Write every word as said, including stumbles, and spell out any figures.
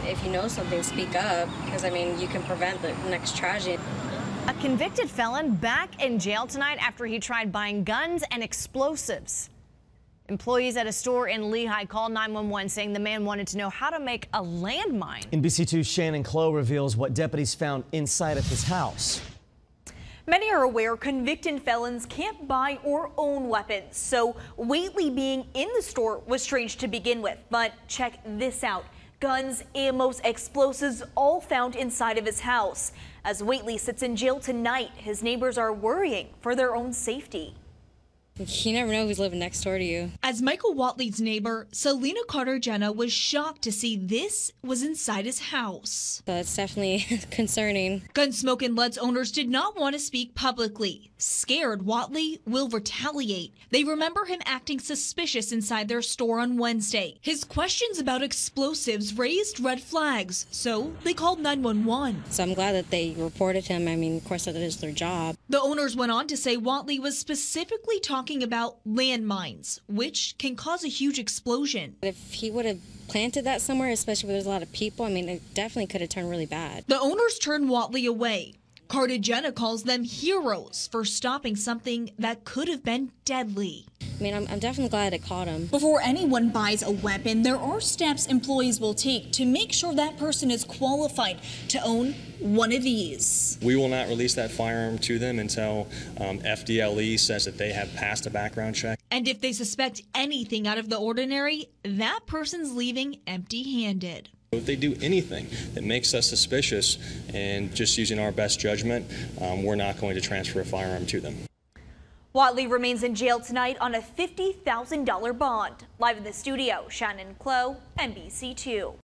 If you know something, speak up, because I mean, you can prevent the next tragedy. A convicted felon back in jail tonight after he tried buying guns and explosives. Employees at a store in Lehigh called nine one one saying the man wanted to know how to make a landmine. N B C two's Shannon Clow reveals what deputies found inside of his house. Many are aware convicted felons can't buy or own weapons, so Whately being in the store was strange to begin with. But check this out. Guns, ammo, explosives, all found inside of his house. As Whately sits in jail tonight, his neighbors are worrying for their own safety. You never know who's living next door to you. As Michael Whately's neighbor, Selena Carter Jenna was shocked to see this was inside his house. So it's definitely concerning. Gunsmoke and Led's owners did not want to speak publicly. Scared Whately will retaliate. They remember him acting suspicious inside their store on Wednesday. His questions about explosives raised red flags, so they called nine one one. So I'm glad that they reported him. I mean, of course, that is their job. The owners went on to say Whately was specifically talking about landmines, which can cause a huge explosion. If he would have planted that somewhere, especially where there's a lot of people, I mean, it definitely could have turned really bad. The owners turned Whately away. Cartagena calls them heroes for stopping something that could have been deadly. I mean, I'm, I'm definitely glad it caught him. Before anyone buys a weapon, there are steps employees will take to make sure that person is qualified to own one of these. We will not release that firearm to them until um, F D L E says that they have passed a background check. And if they suspect anything out of the ordinary, that person's leaving empty-handed. If they do anything that makes us suspicious and just using our best judgment, um, we're not going to transfer a firearm to them. Whately remains in jail tonight on a fifty thousand dollar bond. Live in the studio, Shannon Clow, N B C two.